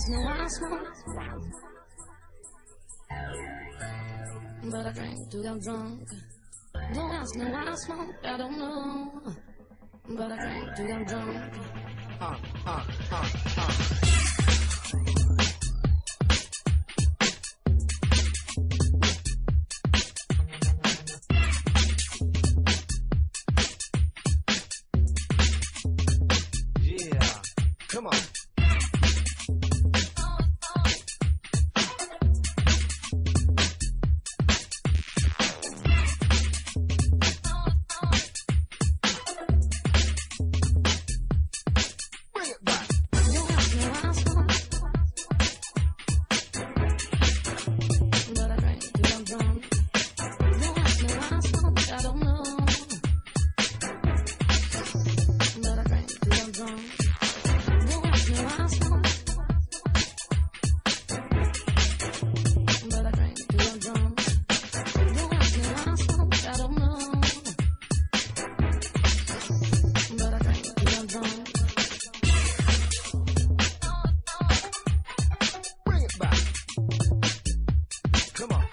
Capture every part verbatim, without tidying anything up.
ask me why I smoke, but I drink to get drunk. Don't ask me why I smoke, I don't know, but I drink to get drunk. Uh, uh, uh, uh. Come on. Bring it back. Don't ask me why I smoke, but I drink till I'm drunk. Don't ask me why I smoke, I don't know, but I drink till I'm drunk. Don't ask me why I smoke, but I drink till I'm drunk. Don't ask me why I smoke, I don't know, but I drink till I'm drunk. Bring it back. Come on.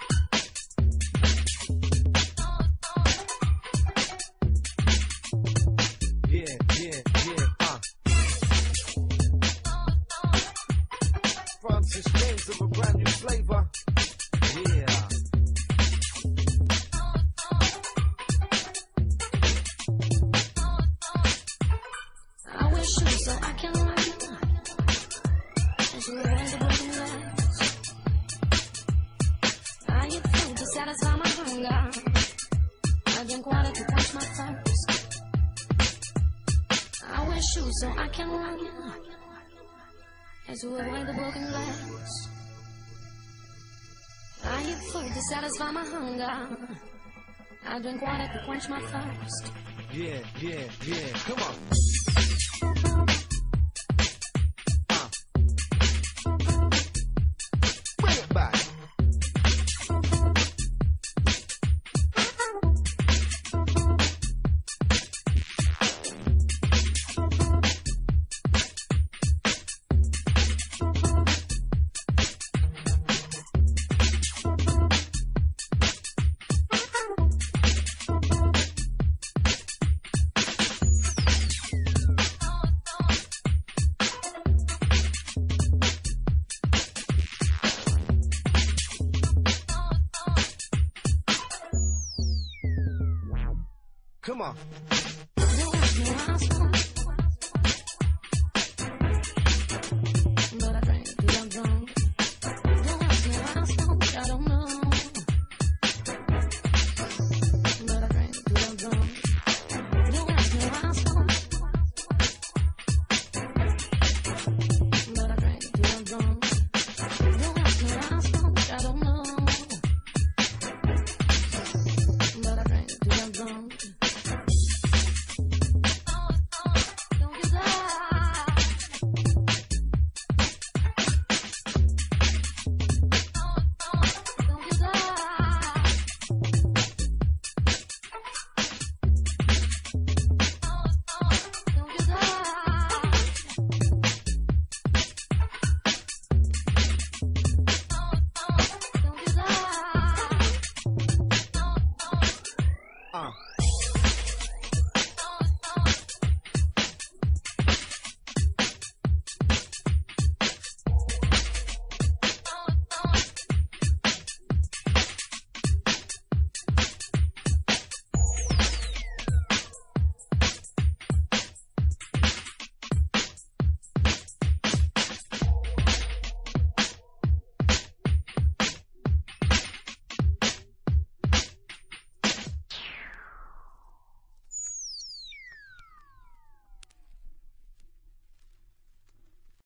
Yeah, yeah, yeah, uh. Francis James of a brand new flavor. Yeah. I wear shoes so I can run, and she wears a broken glass. I eat food to satisfy my hunger. I drink water to quench my thirst. I wear shoes so I can run, and to avoid the broken glass. I eat food to satisfy my hunger. I drink water to quench my thirst. Yeah, yeah, yeah. Come on. Uh. Bring it back. Come on. Don't ask me why I smoke,